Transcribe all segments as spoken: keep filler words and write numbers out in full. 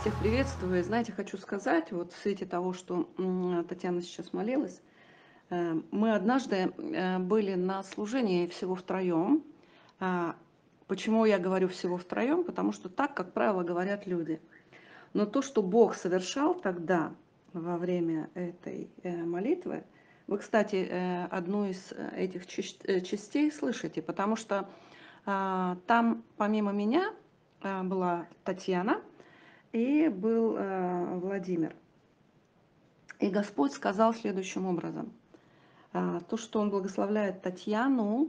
Всех приветствую. И знаете, хочу сказать, вот в свете того, что м, Татьяна сейчас молилась, э, мы однажды э, были на служении всего втроем. А, Почему я говорю всего втроем? Потому что так, как правило, говорят люди. Но то, что Бог совершал тогда, во время этой э, молитвы, вы, кстати, э, одну из э, этих часть- э, частей слышите, потому что а, там помимо меня а, была Татьяна, и был э, Владимир. И Господь сказал следующим образом. А, то, что Он благословляет Татьяну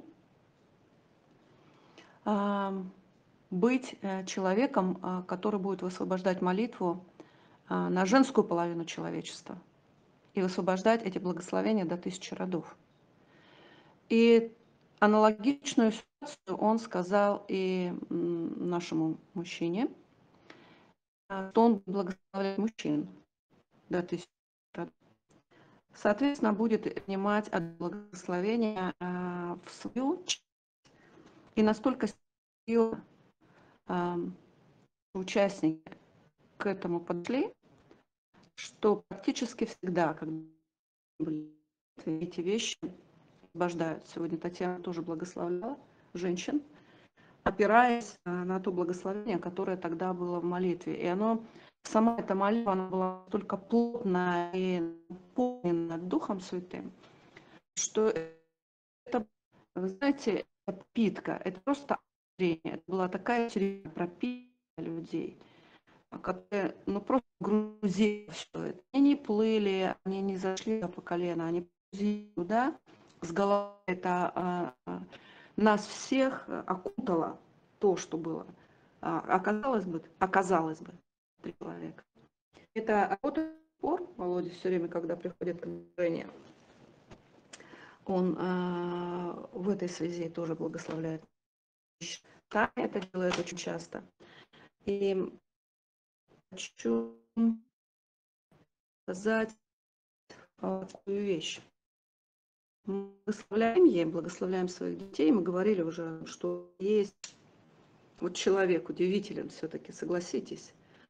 а, быть э, человеком, а, который будет высвобождать молитву а, на женскую половину человечества и высвобождать эти благословения до тысячи родов. И аналогичную ситуацию Он сказал и м, нашему мужчине, а, что Он благословляет мужчин до тысячи родов. Соответственно, будет принимать от благословения а, в свою часть. И настолько серьезно а, участники к этому подошли, что практически всегда, когда были эти вещи, освобождают. Сегодня Татьяна тоже благословляла женщин, опираясь а, на то благословение, которое тогда было в молитве. И оно, сама эта молитва, она была настолько плотная и наполнена Духом Святым, что это, вы знаете, это подпитка, это просто зрение. Это была такая серьезная пропитка людей, которые, ну, просто грузили все это. Они не плыли, они не зашли по колено, они грузили туда, с головы это а, а, нас всех окутало то, что было. А, оказалось бы, оказалось бы, три человека. Это работает до сих пор, Володя все время, когда приходит к служению, он а, в этой связи тоже благословляет. Таня это делает очень часто. И хочу сказать а, такую вещь. Мы благословляем ей, благословляем своих детей. Мы говорили уже, что есть вот человек удивителен все-таки, согласитесь,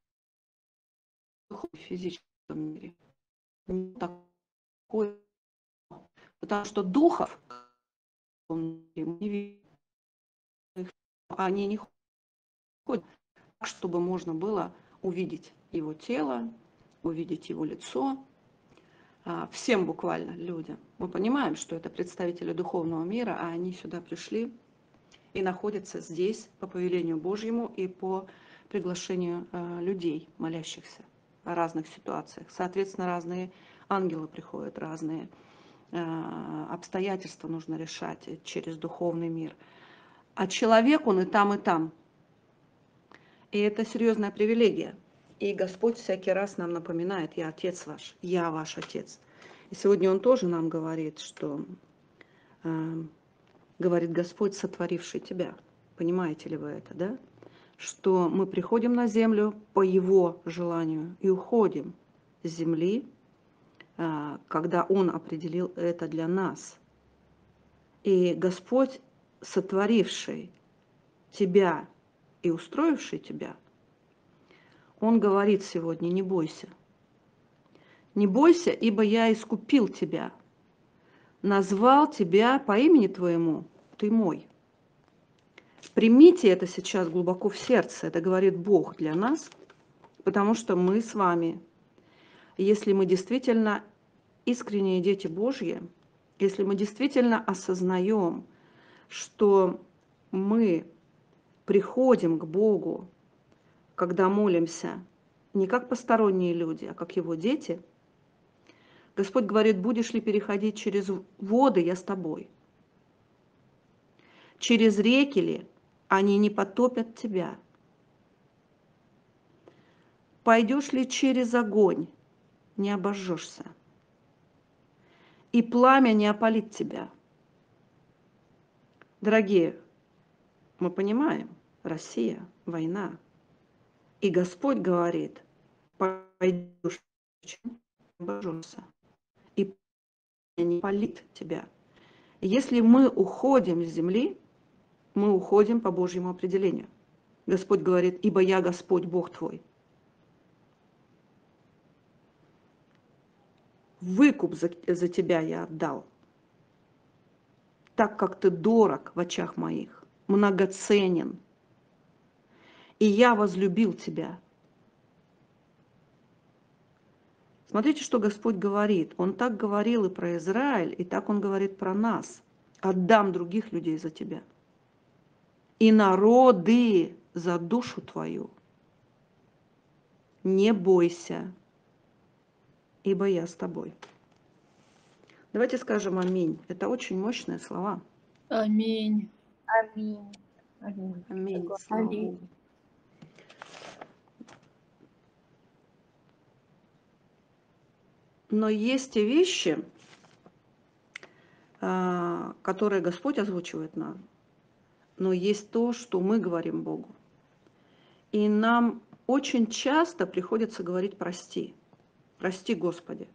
в физическом мире. Не такой, потому что духов он не видит, они не ходят так, чтобы можно было увидеть его тело, увидеть его лицо, всем буквально людям. Мы понимаем, что это представители духовного мира, а они сюда пришли и находятся здесь по повелению Божьему и по приглашению людей, молящихся о разных ситуациях. Соответственно, разные ангелы приходят, разные обстоятельства нужно решать через духовный мир. А человек, он и там, и там. И это серьезная привилегия. И Господь всякий раз нам напоминает: я Отец ваш, я ваш Отец. И сегодня Он тоже нам говорит, что э, говорит Господь, сотворивший тебя. Понимаете ли вы это, да? Что мы приходим на землю по Его желанию и уходим с земли, э, когда Он определил это для нас. И Господь, сотворивший тебя и устроивший тебя, Он говорит сегодня: не бойся. Не бойся, ибо я искупил тебя, назвал тебя по имени твоему, ты мой. Примите это сейчас глубоко в сердце, это говорит Бог для нас, потому что мы с вами, если мы действительно искренние дети Божьи, если мы действительно осознаем, что мы приходим к Богу, когда молимся, не как посторонние люди, а как Его дети, Господь говорит: будешь ли переходить через воды, я с тобой. Через реки ли, они не потопят тебя. Пойдешь ли через огонь, не обожжешься. И пламя не опалит тебя. Дорогие, мы понимаем, Россия, война. И Господь говорит: пойдешь, не обожжешься. И пламя не опалит тебя. Если мы уходим с земли, мы уходим по Божьему определению. Господь говорит: ибо я Господь, Бог твой. Выкуп за, за тебя я отдал, так как ты дорог в очах моих, многоценен, и я возлюбил тебя. Смотрите, что Господь говорит. Он так говорил и про Израиль, и так Он говорит про нас. Отдам других людей за тебя. И народы за душу твою. Не бойся, ибо я с тобой. Давайте скажем аминь. Это очень мощные слова. Аминь. Аминь. Аминь. Аминь. Согласна. Слава Аминь. Богу. Но есть те вещи, а, которые Господь озвучивает нам. Но есть то, что мы говорим Богу. И нам очень часто приходится говорить «прости». «Прости, Господи».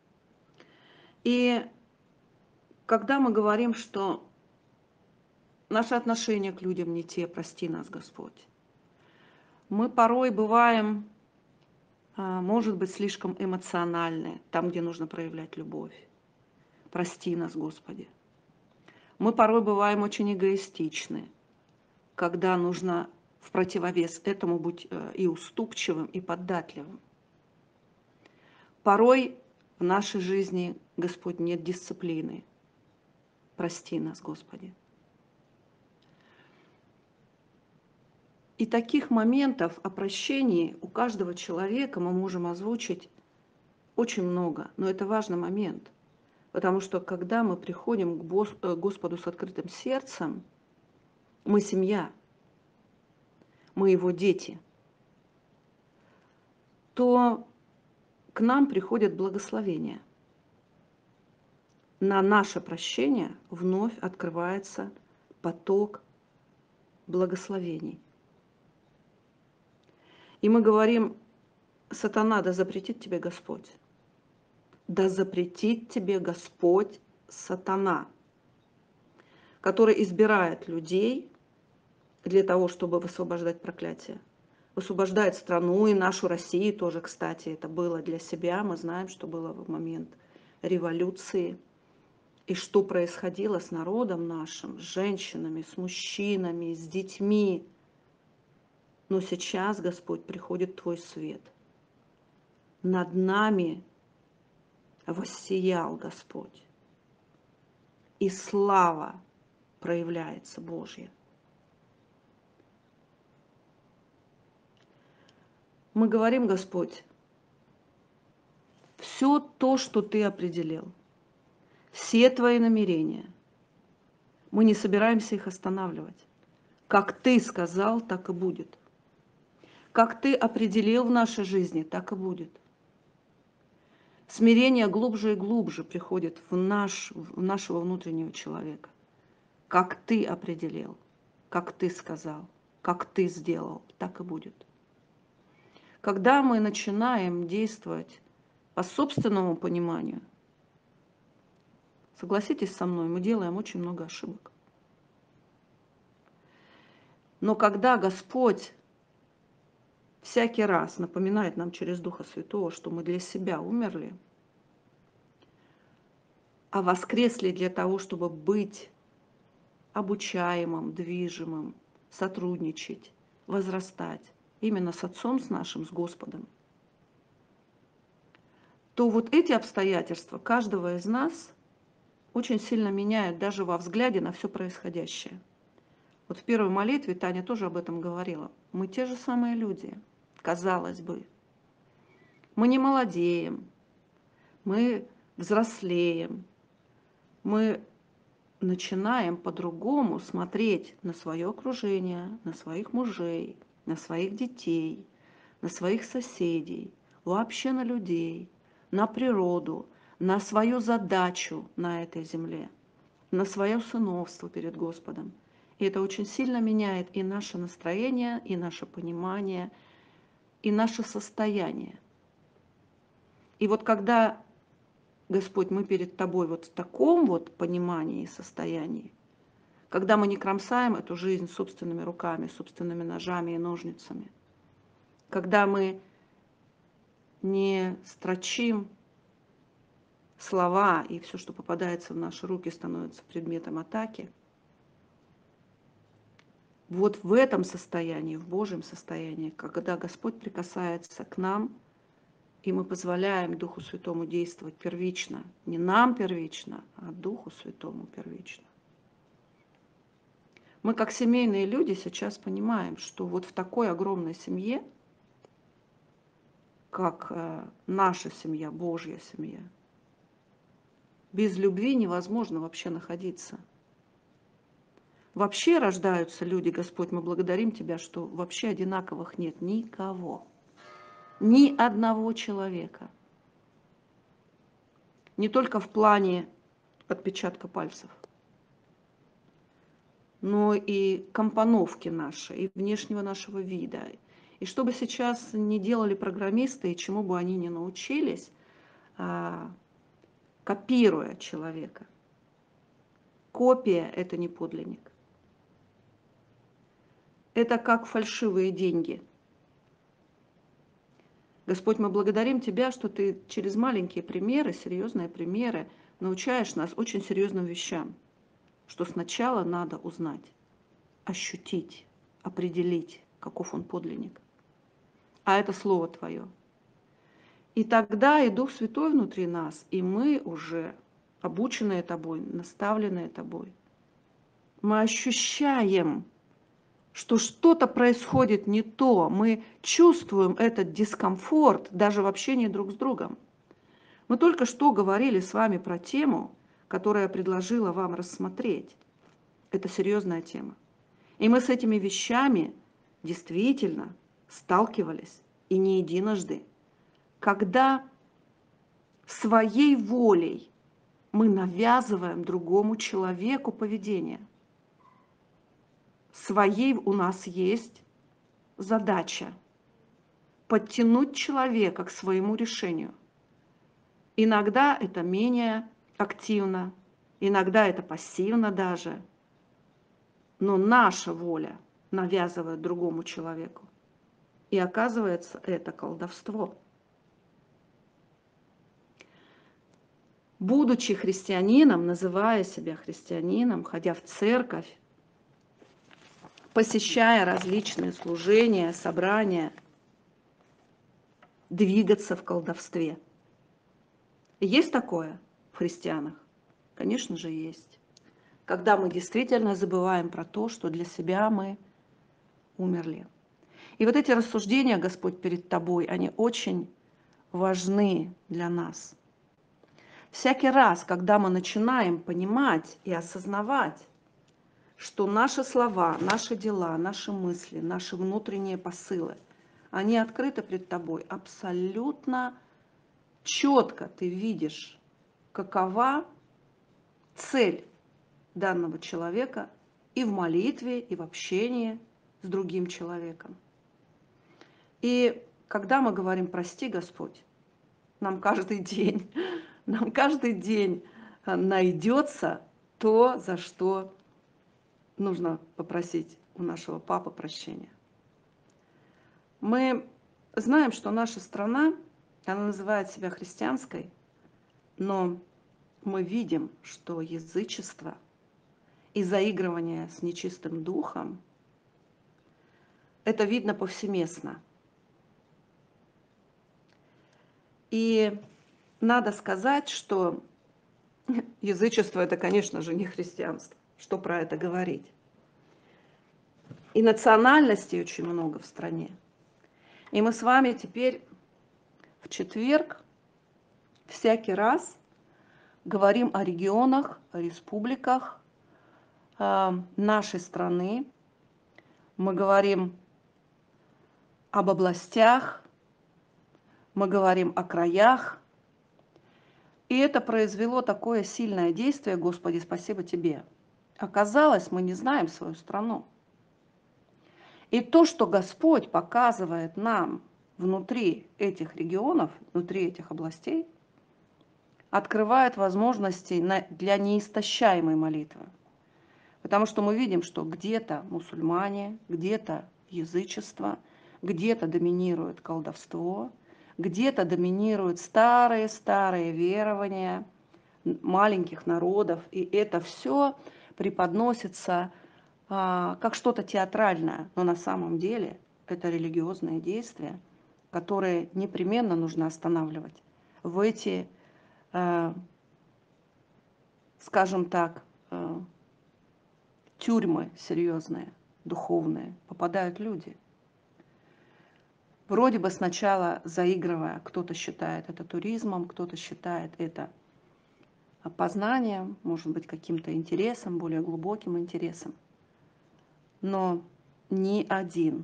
И когда мы говорим, что наши отношения к людям не те, прости нас, Господь, мы порой бываем, а, может быть, слишком эмоциональны, там, где нужно проявлять любовь. Прости нас, Господи. Мы порой бываем очень эгоистичны, когда нужно в противовес этому быть э, и уступчивым, и податливым. Порой в нашей жизни, Господь, нет дисциплины. Прости нас, Господи. И таких моментов о прощении у каждого человека мы можем озвучить очень много, но это важный момент, потому что когда мы приходим к Господу с открытым сердцем, мы семья, мы Его дети, то к нам приходит благословение. На наше прощение вновь открывается поток благословений. И мы говорим: сатана, да запретит тебе Господь. Да запретит тебе Господь, сатана, который избирает людей для того, чтобы высвобождать проклятие. Высвобождает страну и нашу Россию тоже, кстати, это было для себя. Мы знаем, что было в момент революции. И что происходило с народом нашим, с женщинами, с мужчинами, с детьми. Но сейчас, Господь, приходит Твой свет. Над нами воссиял Господь. И слава проявляется Божья. Мы говорим: Господь, все то, что Ты определил, все Твои намерения, мы не собираемся их останавливать. Как Ты сказал, так и будет. Как Ты определил в нашей жизни, так и будет. Смирение глубже и глубже приходит в, наш, в нашего внутреннего человека. Как Ты определил, как Ты сказал, как Ты сделал, так и будет. Когда мы начинаем действовать по собственному пониманию, согласитесь со мной, мы делаем очень много ошибок. Но когда Господь всякий раз напоминает нам через Духа Святого, что мы для себя умерли, а воскресли для того, чтобы быть обучаемым, движимым, сотрудничать, возрастать именно с Отцом, с нашим, с Господом, то вот эти обстоятельства каждого из нас очень сильно меняют даже во взгляде на все происходящее. Вот в первой молитве Таня тоже об этом говорила. Мы те же самые люди, казалось бы. Мы не молодеем, мы взрослеем, мы начинаем по-другому смотреть на свое окружение, на своих мужей, на своих детей, на своих соседей, вообще на людей, на природу, на свою задачу на этой земле, на свое сыновство перед Господом. И это очень сильно меняет и наше настроение, и наше понимание, и наше состояние. И вот когда, Господь, мы перед Тобой вот в таком вот понимании и состоянии, когда мы не кромсаем эту жизнь собственными руками, собственными ножами и ножницами, когда мы не строчим слова и все, что попадается в наши руки, становится предметом атаки. Вот в этом состоянии, в Божьем состоянии, когда Господь прикасается к нам, и мы позволяем Духу Святому действовать первично, не нам первично, а Духу Святому первично. Мы, как семейные люди, сейчас понимаем, что вот в такой огромной семье, как э, наша семья, Божья семья, без любви невозможно вообще находиться. Вообще рождаются люди, Господь, мы благодарим Тебя, что вообще одинаковых нет никого, ни одного человека. Не только в плане отпечатка пальцев, но и компоновки нашей, и внешнего нашего вида. И что бы сейчас ни делали программисты, и чему бы они ни научились, а, копируя человека. Копия – это не подлинник. Это как фальшивые деньги. Господь, мы благодарим Тебя, что Ты через маленькие примеры, серьезные примеры, научаешь нас очень серьезным вещам, что сначала надо узнать, ощутить, определить, каков он подлинник. А это Слово Твое. И тогда и Дух Святой внутри нас, и мы уже, обученные Тобой, наставленные Тобой, мы ощущаем, что что-то происходит не то, мы чувствуем этот дискомфорт даже в общении друг с другом. Мы только что говорили с вами про тему, которую я предложила вам рассмотреть. Это серьезная тема. И мы с этими вещами действительно сталкивались, и не единожды, когда своей волей мы навязываем другому человеку поведение. Своей у нас есть задача подтянуть человека к своему решению. Иногда это менее активно, иногда это пассивно даже, но наша воля навязывает другому человеку. И оказывается, это колдовство. Будучи христианином, называя себя христианином, ходя в церковь, посещая различные служения, собрания, двигаться в колдовстве. Есть такое в христианах? Конечно же, есть. Когда мы действительно забываем про то, что для себя мы умерли. И вот эти рассуждения, Господь, перед Тобой, они очень важны для нас. Всякий раз, когда мы начинаем понимать и осознавать, что наши слова, наши дела, наши мысли, наши внутренние посылы, они открыты пред Тобой абсолютно четко. Ты видишь, какова цель данного человека и в молитве, и в общении с другим человеком. И когда мы говорим «прости, Господь», нам каждый день, нам каждый день найдется то, за что нужно попросить у нашего папы прощения. Мы знаем, что наша страна, она называет себя христианской, но мы видим, что язычество и заигрывание с нечистым духом, это видно повсеместно. И надо сказать, что язычество – это, конечно же, не христианство. Что про это говорить? И национальностей очень много в стране. И мы с вами теперь в четверг всякий раз говорим о регионах, о республиках э, нашей страны. Мы говорим об областях, мы говорим о краях. И это произвело такое сильное действие, Господи, спасибо Тебе. Оказалось, мы не знаем свою страну. И то, что Господь показывает нам внутри этих регионов, внутри этих областей, открывает возможности для неистощаемой молитвы. Потому что мы видим, что где-то мусульмане, где-то язычество, где-то доминирует колдовство, где-то доминируют старые-старые верования маленьких народов, и это все преподносится а, как что-то театральное, но на самом деле это религиозные действия, которые непременно нужно останавливать. В эти, э, скажем так, э, тюрьмы серьезные, духовные, попадают люди. Вроде бы сначала заигрывая, кто-то считает это туризмом, кто-то считает это познанием, может быть, каким-то интересом, более глубоким интересом. Но ни один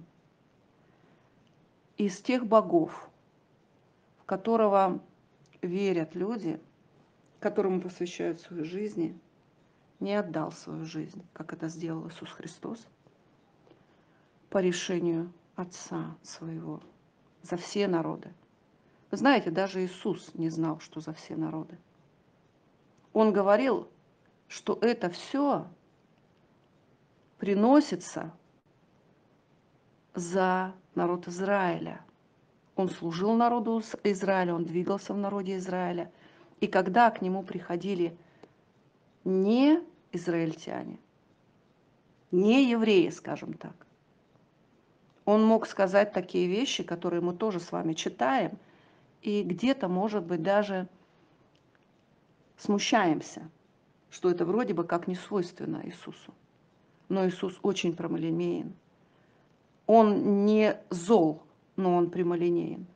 из тех богов, в которого верят люди, которому посвящают свою жизнь, не отдал свою жизнь, как это сделал Иисус Христос, по решению Отца своего, за все народы. Вы знаете, даже Иисус не знал, что за все народы. Он говорил, что это все приносится за народ Израиля. Он служил народу Израиля, он двигался в народе Израиля. И когда к нему приходили не израильтяне, не евреи, скажем так, он мог сказать такие вещи, которые мы тоже с вами читаем, и где-то, может быть, даже смущаемся, что это вроде бы как не свойственно Иисусу. Но Иисус очень прямолинеен. Он не зол, но он прямолинеен.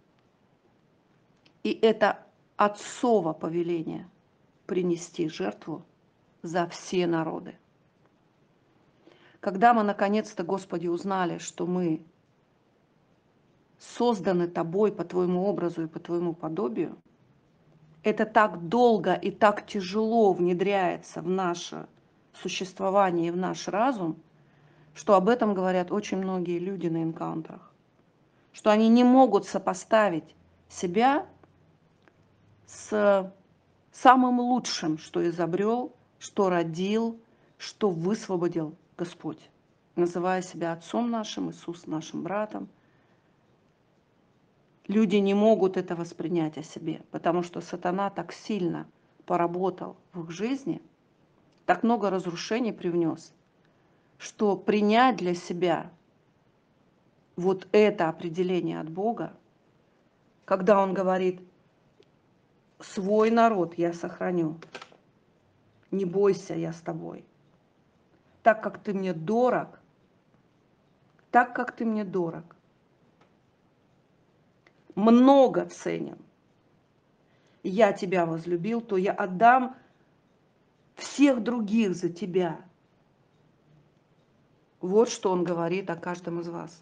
И это Отцово повеление принести жертву за все народы. Когда мы наконец-то, Господи, узнали, что мы созданы Тобой по Твоему образу и по Твоему подобию, это так долго и так тяжело внедряется в наше существование и в наш разум, что об этом говорят очень многие люди на энкаунтерах, что они не могут сопоставить себя с самым лучшим, что изобрел, что родил, что высвободил Господь, называя себя Отцом нашим, Иисус нашим братом. Люди не могут это воспринять о себе, потому что сатана так сильно поработал в их жизни, так много разрушений привнес, что принять для себя вот это определение от Бога, когда Он говорит: свой народ я сохраню, не бойся, я с тобой. Так как ты мне дорог, так как ты мне дорог, много ценен, я тебя возлюбил, то я отдам всех других за тебя. Вот что Он говорит о каждом из вас.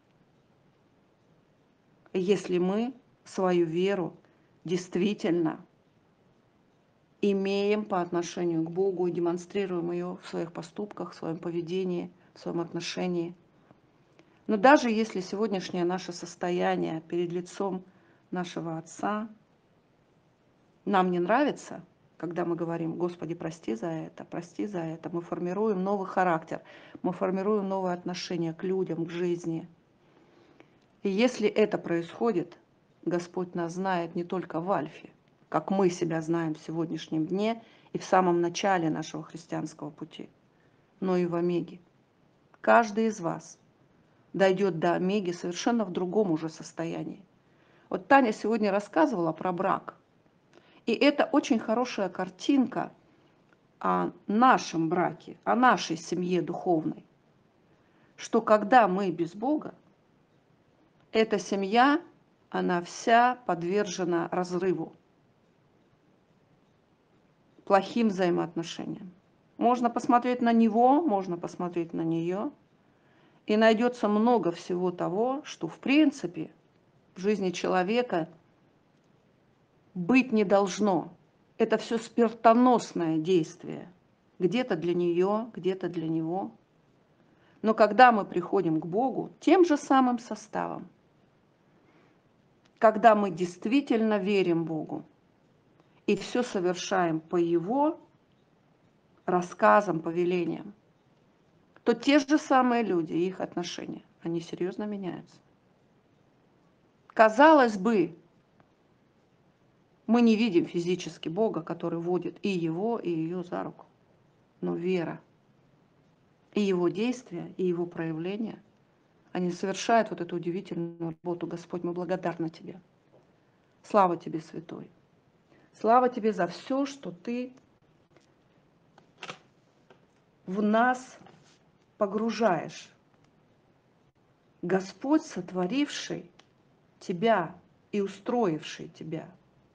Если мы свою веру действительно имеем по отношению к Богу и демонстрируем ее в своих поступках, в своем поведении, в своем отношении. Но даже если сегодняшнее наше состояние перед лицом нашего Отца нам не нравится, когда мы говорим: Господи, прости за это, прости за это, мы формируем новый характер, мы формируем новое отношение к людям, к жизни. И если это происходит, Господь нас знает не только в Альфе, как мы себя знаем в сегодняшнем дне и в самом начале нашего христианского пути, но и в Омеге. Каждый из вас дойдет до Омеги совершенно в другом уже состоянии. Вот Таня сегодня рассказывала про брак. И это очень хорошая картинка о нашем браке, о нашей семье духовной. Что когда мы без Бога, эта семья, она вся подвержена разрыву, плохим взаимоотношениям. Можно посмотреть на него, можно посмотреть на нее, и найдется много всего того, что в принципе в жизни человека быть не должно. Это все смертоносное действие. Где-то для нее, где-то для него. Но когда мы приходим к Богу тем же самым составом, когда мы действительно верим Богу и все совершаем по Его рассказам, повелениям, то те же самые люди и их отношения, они серьезно меняются. Казалось бы, мы не видим физически Бога, который водит и его, и ее за руку. Но вера и его действия, и его проявления, они совершают вот эту удивительную работу. Господь, мы благодарны Тебе. Слава Тебе, Святой. Слава Тебе за все, что Ты в нас погружаешь. Господь, сотворивший Тебя и устроивший Тебя.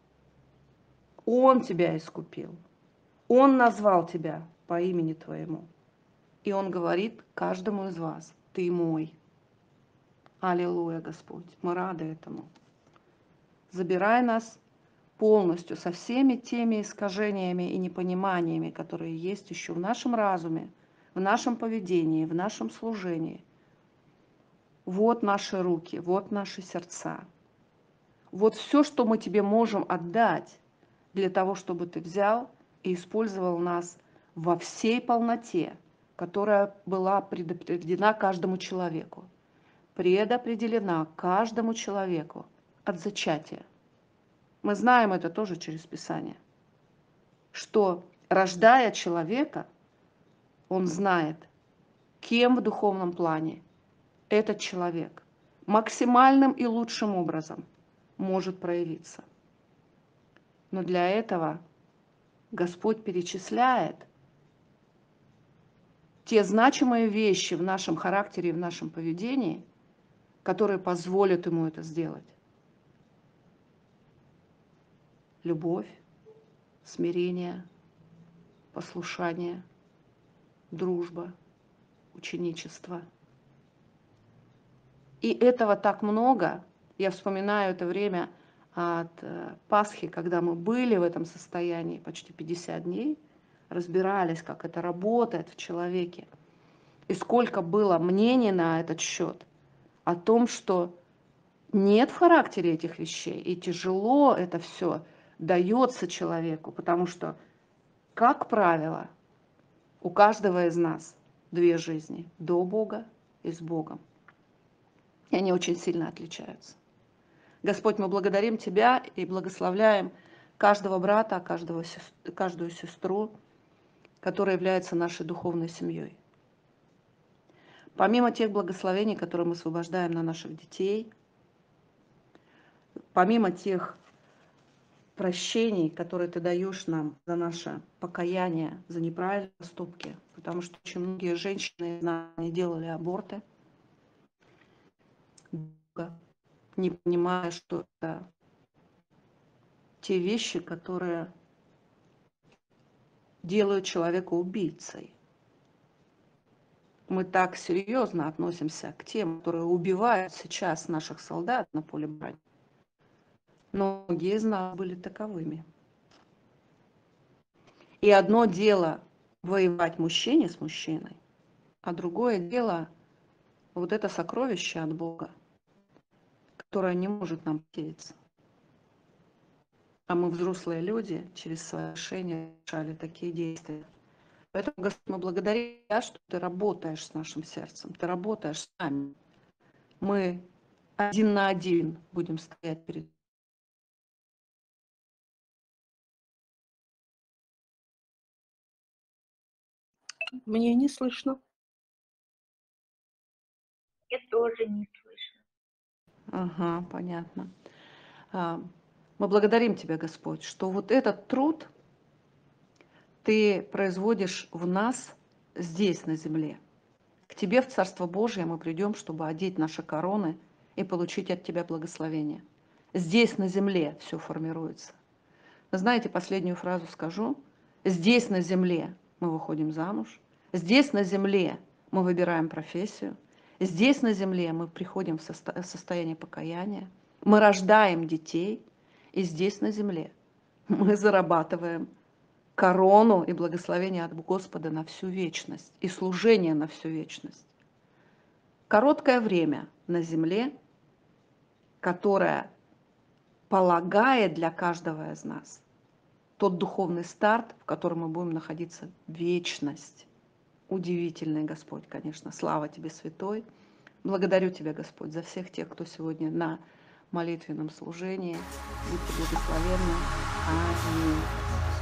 Он Тебя искупил. Он назвал Тебя по имени Твоему. И Он говорит каждому из вас: Ты мой. Аллилуйя, Господь. Мы рады этому. Забирай нас полностью со всеми теми искажениями и непониманиями, которые есть еще в нашем разуме, в нашем поведении, в нашем служении. Вот наши руки, вот наши сердца. Вот все, что мы Тебе можем отдать для того, чтобы Ты взял и использовал нас во всей полноте, которая была предопределена каждому человеку. Предопределена каждому человеку от зачатия. Мы знаем это тоже через Писание, что, рождая человека, он знает, кем в духовном плане этот человек максимальным и лучшим образом может проявиться. Но для этого Господь перечисляет те значимые вещи в нашем характере и в нашем поведении, которые позволят ему это сделать. Любовь, смирение, послушание, дружба, ученичество. И этого так много. Я вспоминаю это время от Пасхи, когда мы были в этом состоянии почти пятьдесят дней, разбирались, как это работает в человеке. И сколько было мнений на этот счет, о том, что нет в характере этих вещей, и тяжело это все дается человеку, потому что, как правило, у каждого из нас две жизни: до Бога и с Богом. И они очень сильно отличаются. Господь, мы благодарим Тебя и благословляем каждого брата, каждого, каждую сестру, которая является нашей духовной семьей. Помимо тех благословений, которые мы освобождаем на наших детей, помимо тех прощений, которые Ты даешь нам за наше покаяние, за неправильные поступки, потому что очень многие женщины не делали аборты, не понимая, что это те вещи, которые делают человека убийцей. Мы так серьезно относимся к тем, которые убивают сейчас наших солдат на поле брани. Но многие из нас были таковыми. И одно дело воевать мужчине с мужчиной, а другое дело вот это сокровище от Бога, которое не может нам потеряться. А мы, взрослые люди, через свои решения совершали такие действия. Поэтому, Господь, мы благодарим Тебя, что Ты работаешь с нашим сердцем, Ты работаешь с нами. Мы один на один будем стоять перед Мне не слышно. Я тоже не слышу. Ага, понятно. Мы благодарим Тебя, Господь, что вот этот труд Ты производишь в нас здесь, на земле. К Тебе в Царство Божие мы придем, чтобы одеть наши короны и получить от Тебя благословение. Здесь, на земле, все формируется. Вы знаете, последнюю фразу скажу. Здесь, на земле, мы выходим замуж. Здесь, на земле, мы выбираем профессию. Здесь, на земле, мы приходим в состояние покаяния. Мы рождаем детей. И здесь, на земле, мы зарабатываем корону и благословение от Господа на всю вечность и служение на всю вечность. Короткое время на земле, которое полагает для каждого из нас тот духовный старт, в котором мы будем находиться вечность. Удивительный Господь, конечно. Слава Тебе, Святой. Благодарю Тебя, Господь, за всех тех, кто сегодня на молитвенном служении. Будьте благословенны. Аминь.